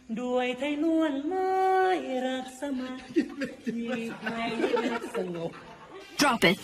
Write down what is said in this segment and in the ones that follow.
ด้วยไทยล้วนไม้รักสมัครที่ไม่สงบ Drop it.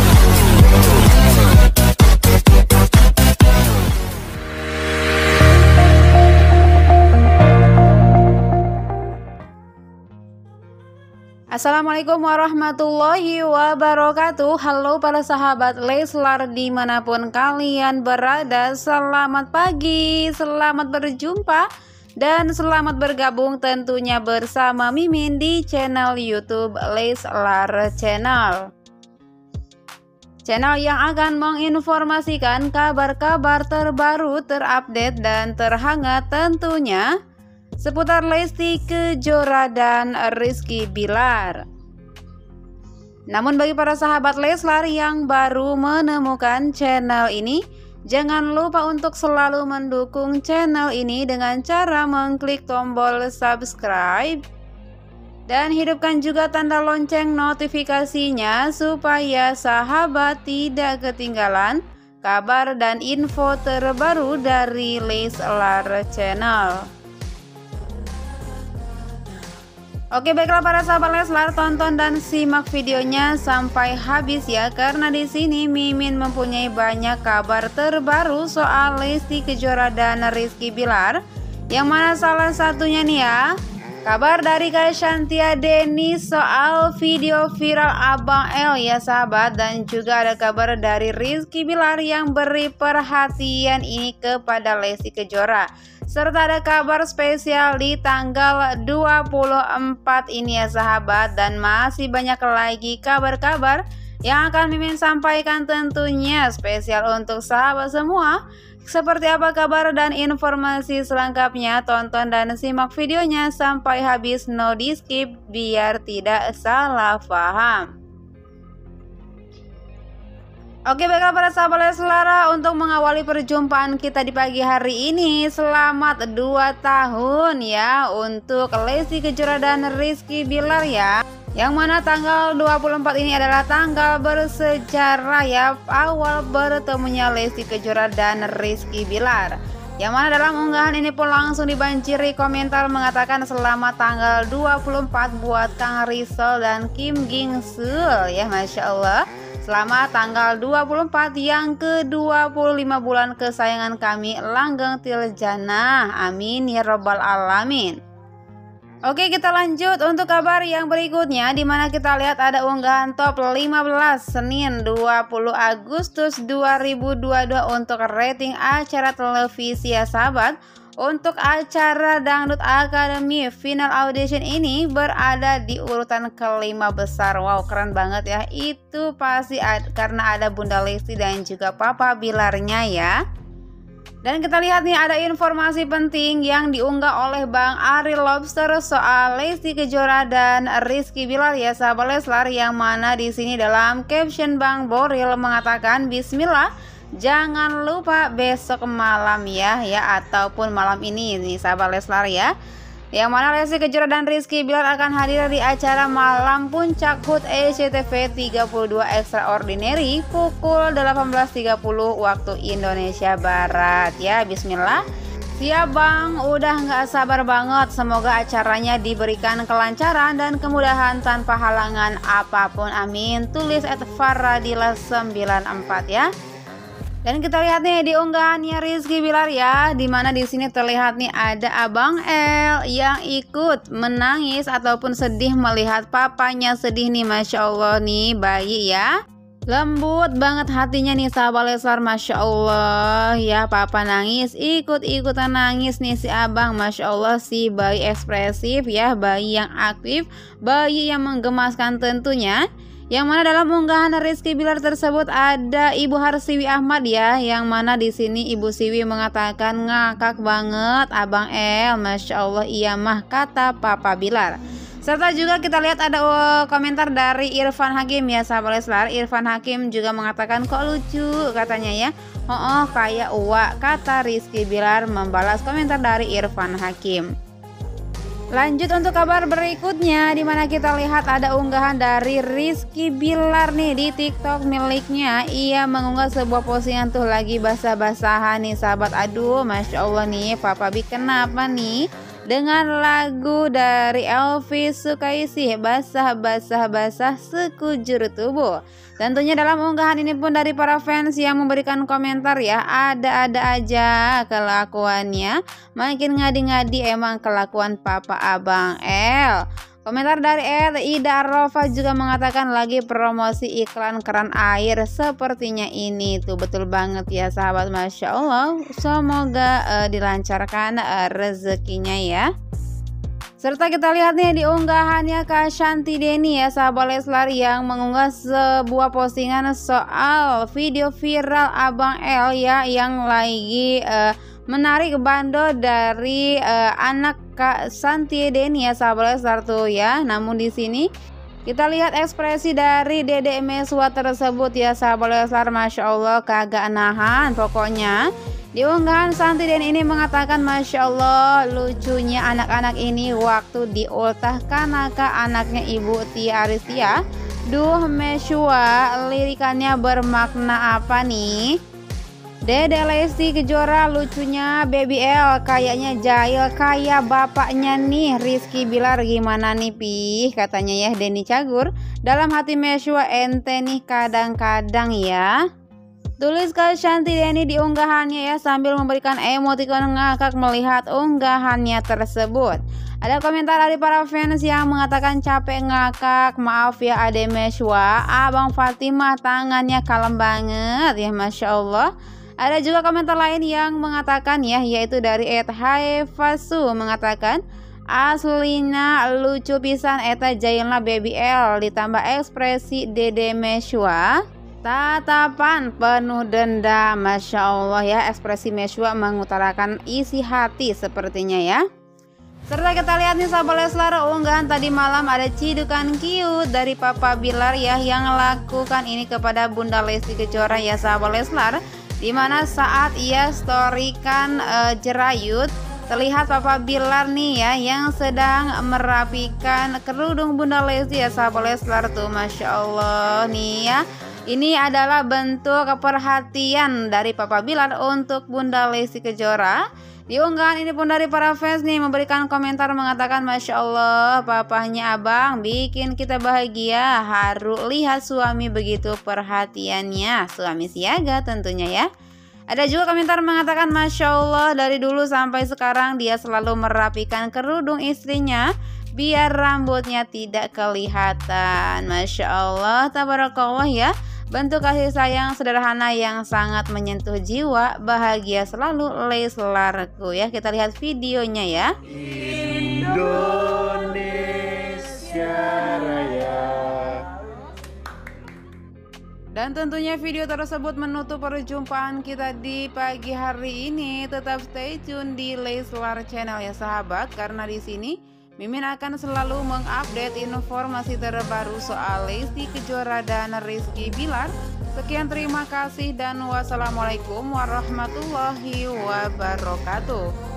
Assalamualaikum warahmatullahi wabarakatuh. Halo para sahabat Leslar dimanapun kalian berada. Selamat pagi, selamat berjumpa dan selamat bergabung tentunya bersama Mimin di channel YouTube Leslar Channel. Channel yang akan menginformasikan kabar-kabar terbaru, terupdate dan terhangat tentunya seputar Lesti Kejora dan Rizky Bilar. Namun bagi para sahabat Leslar yang baru menemukan channel ini, jangan lupa untuk selalu mendukung channel ini dengan cara mengklik tombol subscribe dan hidupkan juga tanda lonceng notifikasinya supaya sahabat tidak ketinggalan kabar dan info terbaru dari Leslar Channel. Oke, baiklah para sahabat Leslar, tonton dan simak videonya sampai habis ya, karena di sini Mimin mempunyai banyak kabar terbaru soal Lesti Kejora dan Rizky Bilar, yang mana salah satunya nih ya, kabar dari Kak Shantia Deni soal video viral Abang L ya sahabat, dan juga ada kabar dari Rizky Bilar yang beri perhatian ini kepada Lesti Kejora. Serta ada kabar spesial di tanggal 24 ini ya sahabat, dan masih banyak lagi kabar-kabar yang akan Mimin sampaikan tentunya spesial untuk sahabat semua. Seperti apa kabar dan informasi selengkapnya, tonton dan simak videonya sampai habis, no di skip biar tidak salah paham. Oke, baiklah para sahabat Leslar, untuk mengawali perjumpaan kita di pagi hari ini, selamat 2 tahun ya untuk Lesti Kejora dan Rizky Bilar ya, yang mana tanggal 24 ini adalah tanggal bersejarah ya, awal bertemunya Lesti Kejora dan Rizky Bilar, yang mana dalam unggahan ini pun langsung dibanjiri komentar mengatakan selamat tanggal 24 buat Kang Rizal dan Kim Ging Sul ya, Masya Allah. Selamat tanggal 24 yang ke-25 bulan kesayangan kami Langgeng Tiljana. Amin ya robbal alamin. Oke, kita lanjut untuk kabar yang berikutnya, dimana kita lihat ada unggahan top 15 Senin 20 Agustus 2022 untuk rating acara televisi ya sahabat. Untuk acara Dangdut Academy Final Audition ini berada di urutan kelima besar. Wow, keren banget ya. Itu pasti karena ada Bunda Lesti dan juga Papa Bilarnya ya. Dan kita lihat nih ada informasi penting yang diunggah oleh Bang Ari Lobster soal Lesti Kejora dan Rizky Bilar ya sahabat Leslar, yang mana di sini dalam caption Bang Boril mengatakan Bismillah, jangan lupa besok malam ya ataupun malam ini nih sahabat Leslar ya, yang mana Lesti Kejora dan Rizky Bilar akan hadir di acara Malam Puncak HUT SCTV 32 Extraordinary pukul 18.30 waktu Indonesia Barat ya. Bismillah. Siap Bang, udah nggak sabar banget. Semoga acaranya diberikan kelancaran dan kemudahan tanpa halangan apapun, amin. Tulis @faradila94 ya. Dan kita lihat nih di unggahannya Rizky Bilar ya, dimana di sini terlihat nih ada Abang L yang ikut menangis ataupun sedih melihat papanya sedih nih, Masya Allah nih bayi ya. Lembut banget hatinya nih sahabat Leslar, Masya Allah ya, papa nangis ikut-ikutan nangis nih si abang, Masya Allah, si bayi ekspresif ya, bayi yang aktif, bayi yang menggemaskan tentunya. Yang mana dalam unggahan Rizky Bilar tersebut ada Ibu Harsiwi Ahmad ya, yang mana di sini Ibu Siwi mengatakan ngakak banget Abang El, Masya Allah, iya mah, kata Papa Bilar. Serta juga kita lihat ada komentar dari Irfan Hakim ya sahabat Leslar. Irfan Hakim juga mengatakan kok lucu katanya ya. Oh kayak uak, kata Rizky Bilar membalas komentar dari Irfan Hakim. Lanjut untuk kabar berikutnya, dimana kita lihat ada unggahan dari Rizky Bilar nih di TikTok miliknya. Ia mengunggah sebuah postingan tuh lagi basah-basahan nih sahabat. Aduh, Masya Allah nih, Papa Bi kenapa nih? dengan lagu dari Elvis Sukaesih, basah sekujur tubuh. Tentunya dalam unggahan ini pun dari para fans yang memberikan komentar ya, ada-ada aja kelakuannya, makin ngadi-ngadi emang kelakuan Papa Abang L. Komentar dari Ida Arrofa juga mengatakan lagi promosi iklan keran air sepertinya ini tuh, betul banget ya sahabat, Masya Allah, semoga dilancarkan rezekinya ya. Serta kita lihat nih di unggahannya Kak Shanty Denny ya sahabat Leslar, yang mengunggah sebuah postingan soal video viral Abang L ya, yang lagi menarik bando dari anak Kak Shanty Denny ya sahabat Leslar tuh ya. Namun di sini kita lihat ekspresi dari Dedek Meswa tersebut ya sahabat Leslar, Masya Allah kagak nahan pokoknya. Di unggahan Shanty Denny ini mengatakan, Masya Allah lucunya anak-anak ini waktu diultah kanaka anaknya Ibu Tia Aristia. Duh Meswa, lirikannya bermakna apa nih? Dede Lesti Kejora lucunya Baby L kayaknya jahil kayak bapaknya nih Rizky Bilar, gimana nih Pih, katanya ya Denny Cagur. Dalam hati Meswa, ente nih kadang-kadang ya, tulis Kak Shanty Denny di unggahannya ya, sambil memberikan emotikon ngakak melihat unggahannya tersebut. Ada komentar dari para fans yang mengatakan capek ngakak, maaf ya Ade Meswa, Abang Fatimah tangannya kalem banget ya, Masya Allah. Ada juga komentar lain yang mengatakan ya, yaitu dari Haefasu mengatakan, aslina lucu pisan eta jailna Baby L, ditambah ekspresi Dede Meswa tatapan penuh dendam. Masya Allah ya, ekspresi Meswa mengutarakan isi hati sepertinya ya. Serta kita lihat nih sahabat Leslar, unggahan tadi malam ada cidukan cute dari Papa Bilar ya, yang lakukan ini kepada Bunda Lesti Kejora ya sahabat Leslar, dimana saat ia storykan jerayut, terlihat Papa Bilar nih ya yang sedang merapikan kerudung Bunda Lesti ya sahabat Leslar tuh, Masya Allah nih ya. Ini adalah bentuk perhatian dari Papa Bilar untuk Bunda Lesti Kejora. Di unggahan ini pun dari para fans nih memberikan komentar mengatakan, Masya Allah papahnya abang bikin kita bahagia, haru lihat suami begitu perhatiannya, suami siaga tentunya ya. Ada juga komentar mengatakan, Masya Allah dari dulu sampai sekarang dia selalu merapikan kerudung istrinya biar rambutnya tidak kelihatan. Masya Allah tabarakallah ya. Bentuk kasih sayang sederhana yang sangat menyentuh jiwa, bahagia selalu Leslarku ya. Kita lihat videonya ya. Indonesia Raya. Dan tentunya video tersebut menutup perjumpaan kita di pagi hari ini. Tetap stay tune di Leslar Channel ya sahabat, karena di sini Mimin akan selalu mengupdate informasi terbaru soal Lesti Kejora dan Rizky Bilar. Sekian, terima kasih dan wassalamualaikum warahmatullahi wabarakatuh.